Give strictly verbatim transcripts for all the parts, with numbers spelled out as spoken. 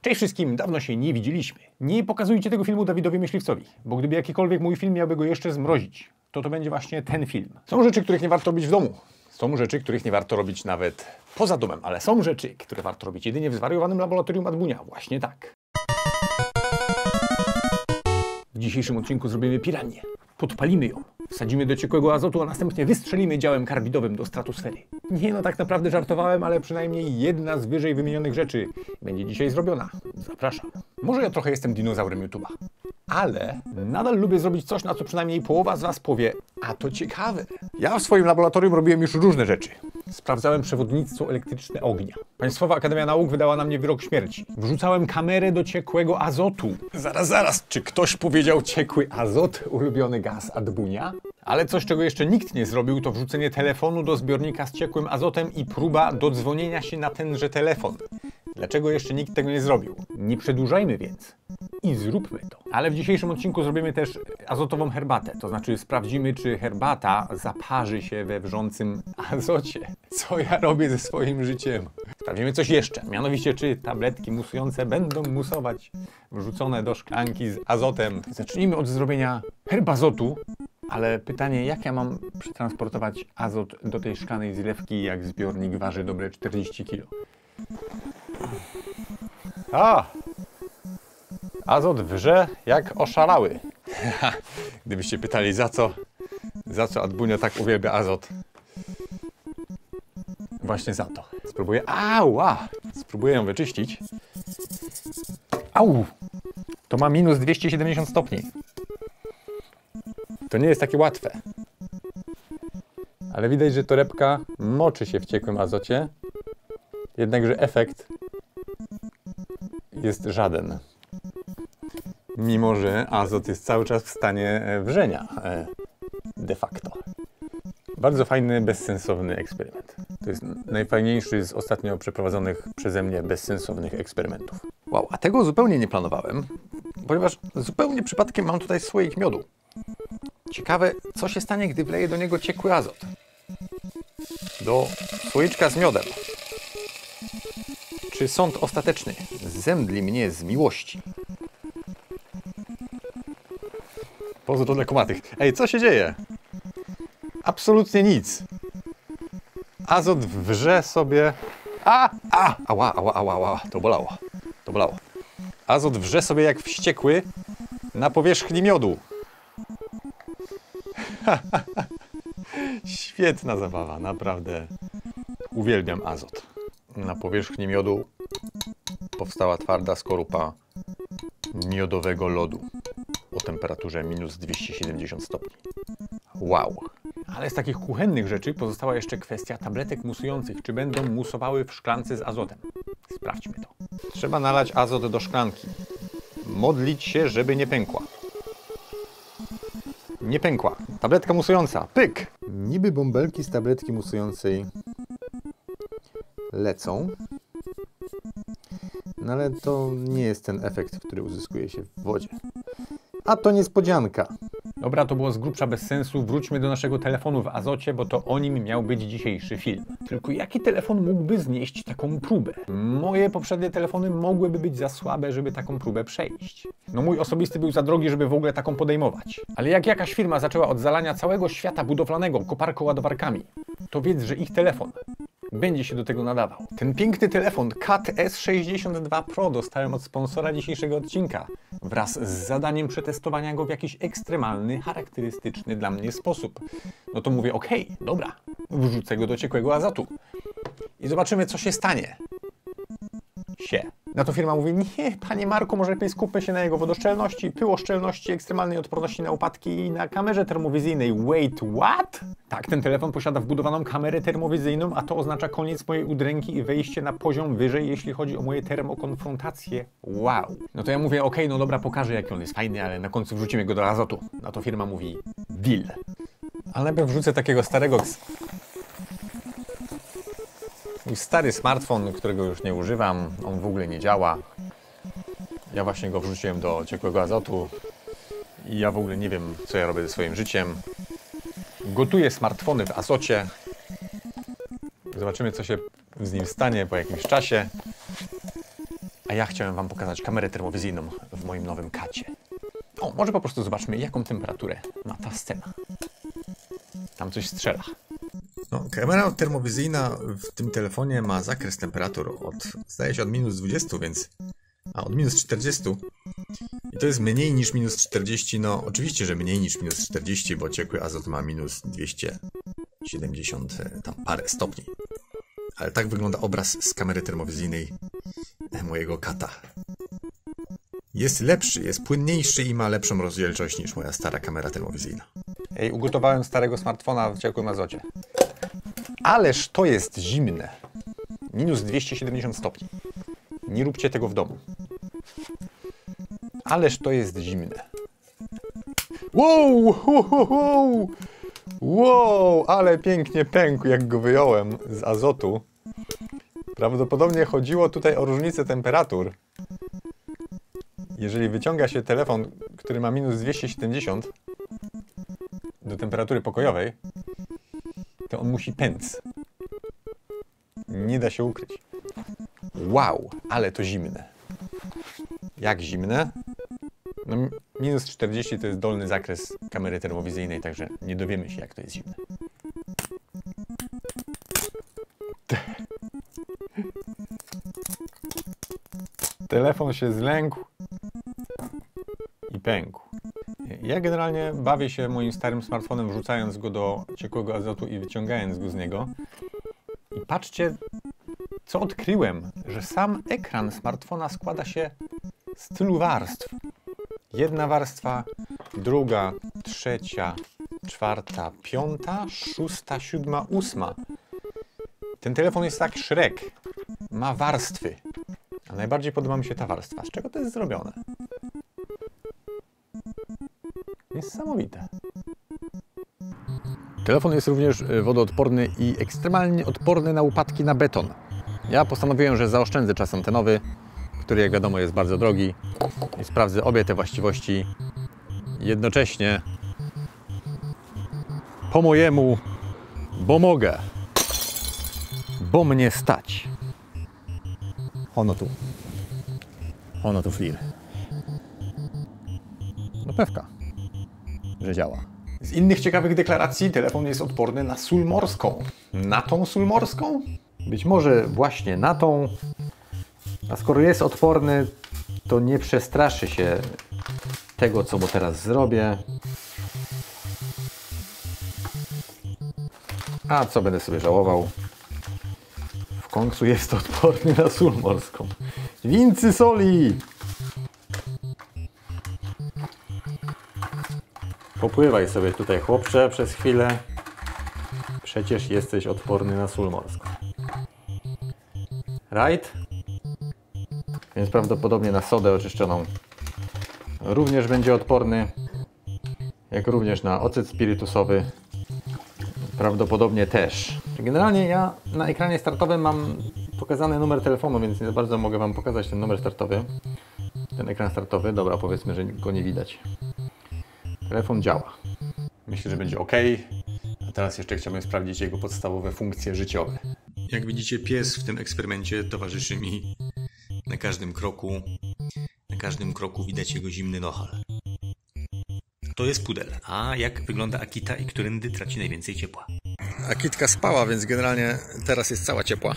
Cześć wszystkim, dawno się nie widzieliśmy. Nie pokazujcie tego filmu Dawidowi Myśliwcowi, bo gdyby jakikolwiek mój film miałby go jeszcze zmrozić, to to będzie właśnie ten film. Są rzeczy, których nie warto robić w domu. Są rzeczy, których nie warto robić nawet poza domem, ale są rzeczy, które warto robić jedynie w zwariowanym laboratorium Adbunia. Właśnie tak. W dzisiejszym odcinku zrobimy piranię. Podpalimy ją, wsadzimy do ciekłego azotu, a następnie wystrzelimy działem karbidowym do stratosfery. Nie no, tak naprawdę żartowałem, ale przynajmniej jedna z wyżej wymienionych rzeczy będzie dzisiaj zrobiona. Zapraszam. Może ja trochę jestem dinozaurem YouTube'a, ale nadal lubię zrobić coś, na co przynajmniej połowa z was powie, a to ciekawe. Ja w swoim laboratorium robiłem już różne rzeczy. Sprawdzałem przewodnictwo elektryczne ognia. Państwowa Akademia Nauk wydała na mnie wyrok śmierci. Wrzucałem kamerę do ciekłego azotu. Zaraz, zaraz, czy ktoś powiedział ciekły azot, ulubiony gaz Adbunia? Ale coś, czego jeszcze nikt nie zrobił, to wrzucenie telefonu do zbiornika z ciekłym azotem i próba dodzwonienia się na tenże telefon. Dlaczego jeszcze nikt tego nie zrobił? Nie przedłużajmy więc i zróbmy to. Ale w dzisiejszym odcinku zrobimy też azotową herbatę. To znaczy sprawdzimy, czy herbata zaparzy się we wrzącym azocie. Co ja robię ze swoim życiem? Sprawdzimy coś jeszcze. Mianowicie, czy tabletki musujące będą musować wrzucone do szklanki z azotem. Zacznijmy od zrobienia herbazotu. Ale pytanie, jak ja mam przetransportować azot do tej szklanej zlewki, jak zbiornik waży dobre czterdzieści kilo? A! Azot wrze jak oszalały. Gdybyście pytali, za co, za co Adbunio tak uwielbia azot? Właśnie za to. Spróbuję. Ała! Spróbuję ją wyczyścić. Au! To ma minus dwieście siedemdziesiąt stopni. To nie jest takie łatwe. Ale widać, że torebka moczy się w ciekłym azocie. Jednakże efekt jest żaden. Mimo że azot jest cały czas w stanie wrzenia. De facto. Bardzo fajny, bezsensowny eksperyment. To jest najfajniejszy z ostatnio przeprowadzonych przeze mnie bezsensownych eksperymentów. Wow, a tego zupełnie nie planowałem, ponieważ zupełnie przypadkiem mam tutaj słoik miodu. Ciekawe, co się stanie, gdy wleję do niego ciekły azot. Do słoiczka z miodem. Czy sąd ostateczny zemdli mnie z miłości? Pozdro dla kumatych. Ej, co się dzieje? Absolutnie nic. Azot wrze sobie... A! A! Ała, ała, ała, ała. To bolało. To bolało. Azot wrze sobie jak wściekły na powierzchni miodu. Świetna zabawa, naprawdę. Uwielbiam azot. Na powierzchni miodu powstała twarda skorupa miodowego lodu o temperaturze minus dwieście siedemdziesiąt stopni. Wow! Ale z takich kuchennych rzeczy pozostała jeszcze kwestia tabletek musujących. Czy będą musowały w szklance z azotem? Sprawdźmy to. Trzeba nalać azot do szklanki. Modlić się, żeby nie pękła. Nie pękła. Tabletka musująca. Pyk! Niby bąbelki z tabletki musującej lecą. No ale to nie jest ten efekt, który uzyskuje się w wodzie. A to niespodzianka. Dobra, to było z grubsza bez sensu. Wróćmy do naszego telefonu w azocie, bo to o nim miał być dzisiejszy film. Tylko jaki telefon mógłby znieść taką próbę? Moje poprzednie telefony mogłyby być za słabe, żeby taką próbę przejść. No mój osobisty był za drogi, żeby w ogóle taką podejmować. Ale jak jakaś firma zaczęła od zalania całego świata budowlanego koparko-ładowarkami, to wiedz, że ich telefon będzie się do tego nadawał. Ten piękny telefon C A T S sześćdziesiąt dwa Pro dostałem od sponsora dzisiejszego odcinka wraz z zadaniem przetestowania go w jakiś ekstremalny, charakterystyczny dla mnie sposób. No to mówię, okej, okay, dobra, wrzucę go do ciekłego azotu i zobaczymy, co się stanie. Sie. Na to firma mówi, nie, panie Marku, może lepiej skupmy się na jego wodoszczelności, pyłoszczelności, ekstremalnej odporności na upadki i na kamerze termowizyjnej. Wait, what? Tak, ten telefon posiada wbudowaną kamerę termowizyjną, a to oznacza koniec mojej udręki i wejście na poziom wyżej, jeśli chodzi o moje termokonfrontacje. Wow. No to ja mówię, okej, okay, no dobra, pokażę, jaki on jest fajny, ale na końcu wrzucimy go do azotu. Na to firma mówi, deal. Ale najpierw wrzucę takiego starego... Mój stary smartfon, którego już nie używam, on w ogóle nie działa. Ja właśnie go wrzuciłem do ciekłego azotu i ja w ogóle nie wiem, co ja robię ze swoim życiem. Gotuję smartfony w azocie. Zobaczymy, co się z nim stanie po jakimś czasie. A ja chciałem wam pokazać kamerę termowizyjną w moim nowym kacie. O, może po prostu zobaczmy, jaką temperaturę ma ta scena. Tam coś strzela. No, kamera termowizyjna w tym telefonie ma zakres temperatur od, zdaje się, od minus dwudziestu, więc... A, od minus czterdziestu. I to jest mniej niż minus czterdzieści. No, oczywiście, że mniej niż minus czterdzieści, bo ciekły azot ma minus dwieście siedemdziesiąt tam parę stopni. Ale tak wygląda obraz z kamery termowizyjnej mojego kata. Jest lepszy, jest płynniejszy i ma lepszą rozdzielczość niż moja stara kamera termowizyjna. Ej, ugotowałem starego smartfona w ciekłym azocie. Ależ to jest zimne. minus dwieście siedemdziesiąt stopni. Nie róbcie tego w domu. Ależ to jest zimne. Wow, wow, wow, wow, ale pięknie pękł, jak go wyjąłem z azotu. Prawdopodobnie chodziło tutaj o różnicę temperatur. Jeżeli wyciąga się telefon, który ma minus dwieście siedemdziesiąt do temperatury pokojowej, to on musi pęc. Nie da się ukryć. Wow, ale to zimne. Jak zimne? No, minus czterdzieści to jest dolny zakres kamery termowizyjnej, także nie dowiemy się, jak to jest zimne. Telefon się zlękł i pękł. Ja generalnie bawię się moim starym smartfonem, wrzucając go do ciekłego azotu i wyciągając go z niego. I patrzcie, co odkryłem, że sam ekran smartfona składa się z tylu warstw. Jedna warstwa, druga, trzecia, czwarta, piąta, szósta, siódma, ósma. Ten telefon jest jak Shrek. Ma warstwy. A najbardziej podoba mi się ta warstwa. Z czego to jest zrobione? Niesamowite. Telefon jest również wodoodporny i ekstremalnie odporny na upadki na beton. Ja postanowiłem, że zaoszczędzę czas antenowy, który jak wiadomo jest bardzo drogi, i sprawdzę obie te właściwości jednocześnie po mojemu, bo mogę, bo mnie stać. Ono tu. Ono tu flir. No pewka, że działa. Z innych ciekawych deklaracji telefon jest odporny na sól morską. Na tą sól morską? Być może właśnie na tą. A skoro jest odporny, to nie przestraszy się tego, co mu teraz zrobię. A co będę sobie żałował? W końcu jest odporny na sól morską. Wincy soli! Popływaj sobie tutaj, chłopcze, przez chwilę. Przecież jesteś odporny na sól morską. Right? Więc prawdopodobnie na sodę oczyszczoną również będzie odporny. Jak również na ocet spirytusowy. Prawdopodobnie też. Generalnie ja na ekranie startowym mam pokazany numer telefonu, więc nie bardzo mogę wam pokazać ten numer startowy. Ten ekran startowy. Dobra, powiedzmy, że go nie widać. Telefon działa. Myślę, że będzie ok. A teraz jeszcze chciałbym sprawdzić jego podstawowe funkcje życiowe. Jak widzicie, pies w tym eksperymencie towarzyszy mi na każdym kroku. Na każdym kroku widać jego zimny nohal. To jest pudel. A jak wygląda Akita i którędy traci najwięcej ciepła? Akitka spała, więc generalnie teraz jest cała ciepła.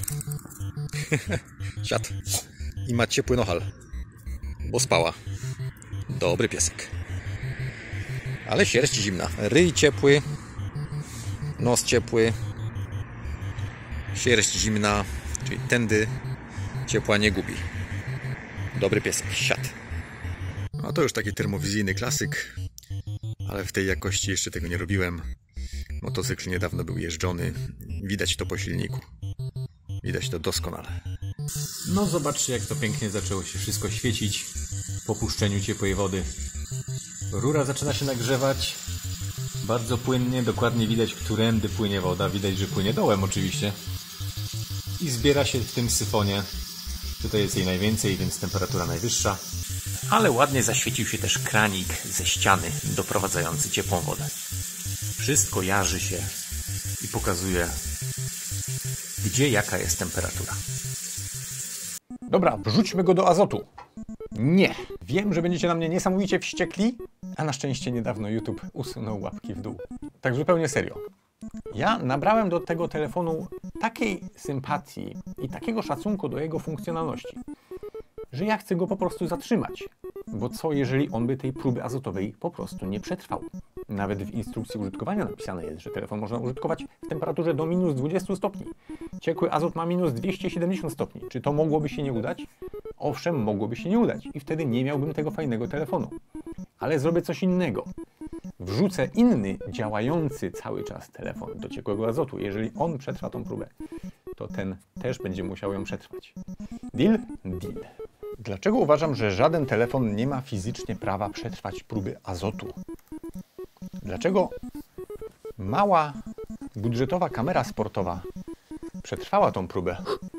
Siad. I ma ciepły nohal. Bo spała. Dobry piesek. Ale sierść zimna. Ryj ciepły. Nos ciepły. Sierść zimna. Czyli tędy ciepła nie gubi. Dobry piesek. Siad. A to już taki termowizyjny klasyk. Ale w tej jakości jeszcze tego nie robiłem. Motocykl niedawno był jeżdżony. Widać to po silniku. Widać to doskonale. No zobaczcie, jak to pięknie zaczęło się wszystko świecić po puszczeniu ciepłej wody. Rura zaczyna się nagrzewać bardzo płynnie. Dokładnie widać, którędy płynie woda. Widać, że płynie dołem oczywiście. I zbiera się w tym syfonie. Tutaj jest jej najwięcej, więc temperatura najwyższa. Ale ładnie zaświecił się też kranik ze ściany doprowadzający ciepłą wodę. Wszystko jarzy się i pokazuje, gdzie jaka jest temperatura. Dobra, wrzućmy go do azotu. Nie. Wiem, że będziecie na mnie niesamowicie wściekli, a na szczęście niedawno YouTube usunął łapki w dół. Tak zupełnie serio. Ja nabrałem do tego telefonu takiej sympatii i takiego szacunku do jego funkcjonalności, że ja chcę go po prostu zatrzymać. Bo co jeżeli on by tej próby azotowej po prostu nie przetrwał? Nawet w instrukcji użytkowania napisane jest, że telefon można użytkować w temperaturze do minus dwudziestu stopni. Ciekły azot ma minus dwieście siedemdziesiąt stopni. Czy to mogłoby się nie udać? Owszem, mogłoby się nie udać i wtedy nie miałbym tego fajnego telefonu. Ale zrobię coś innego. Wrzucę inny, działający cały czas telefon do ciekłego azotu. Jeżeli on przetrwa tą próbę, to ten też będzie musiał ją przetrwać. Deal? Deal. Dlaczego uważam, że żaden telefon nie ma fizycznie prawa przetrwać próby azotu? Dlaczego mała, budżetowa kamera sportowa przetrwała tą próbę,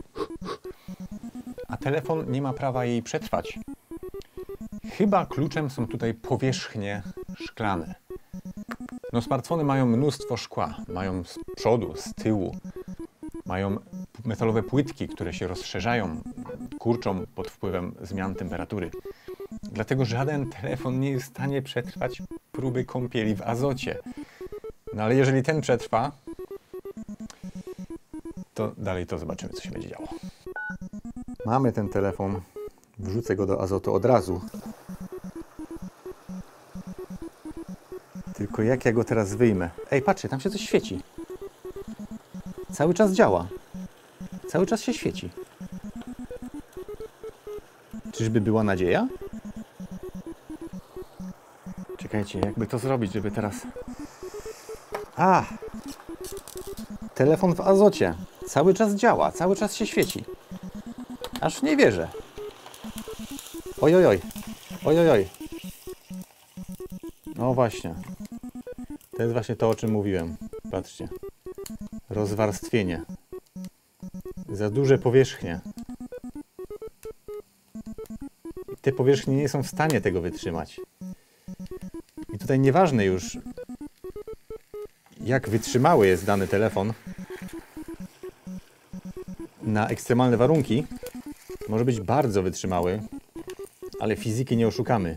a telefon nie ma prawa jej przetrwać? Chyba kluczem są tutaj powierzchnie szklane. No, smartfony mają mnóstwo szkła. Mają z przodu, z tyłu. Mają metalowe płytki, które się rozszerzają, kurczą pod wpływem zmian temperatury. Dlatego żaden telefon nie jest w stanie przetrwać próby kąpieli w azocie. No ale jeżeli ten przetrwa, to dalej to zobaczymy, co się będzie działo. Mamy ten telefon. Wrzucę go do azotu od razu. Tylko jak ja go teraz wyjmę? Ej, patrzcie, tam się coś świeci. Cały czas działa. Cały czas się świeci. Czyżby była nadzieja? Czekajcie, jakby to zrobić, żeby teraz... A! Telefon w azocie. Cały czas działa, cały czas się świeci. Aż nie wierzę. Ojojoj. Ojojoj. No właśnie. To jest właśnie to, o czym mówiłem. Patrzcie. Rozwarstwienie. Za duże powierzchnie. I te powierzchnie nie są w stanie tego wytrzymać. I tutaj nieważne już, jak wytrzymały jest dany telefon na ekstremalne warunki. Może być bardzo wytrzymały, ale fizyki nie oszukamy.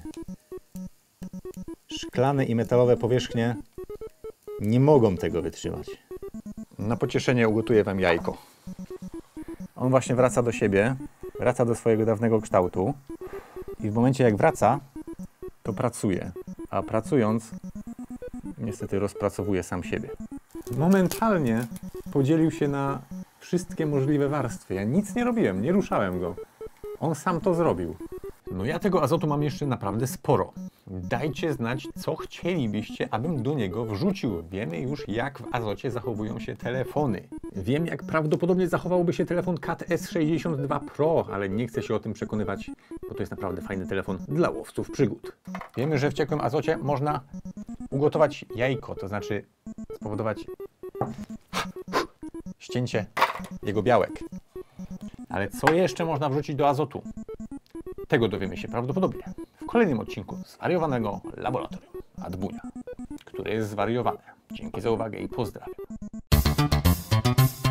Szklane i metalowe powierzchnie nie mogą tego wytrzymać. Na pocieszenie ugotuję wam jajko. On właśnie wraca do siebie, wraca do swojego dawnego kształtu i w momencie jak wraca, to pracuje. A pracując, niestety rozpracowuje sam siebie. Momentalnie podzielił się na wszystkie możliwe warstwy. Ja nic nie robiłem, nie ruszałem go. On sam to zrobił. No ja tego azotu mam jeszcze naprawdę sporo. Dajcie znać, co chcielibyście, abym do niego wrzucił. Wiemy już, jak w azocie zachowują się telefony. Wiem, jak prawdopodobnie zachowałby się telefon Cat S sześćdziesiąt dwa Pro, ale nie chcę się o tym przekonywać, bo to jest naprawdę fajny telefon dla łowców przygód. Wiemy, że w ciekłym azocie można ugotować jajko, to znaczy spowodować ścięcie jego białek. Ale co jeszcze można wrzucić do azotu? Tego dowiemy się prawdopodobnie w kolejnym odcinku zwariowanego laboratorium Adbunia, które jest zwariowane. Dzięki za uwagę i pozdrawiam.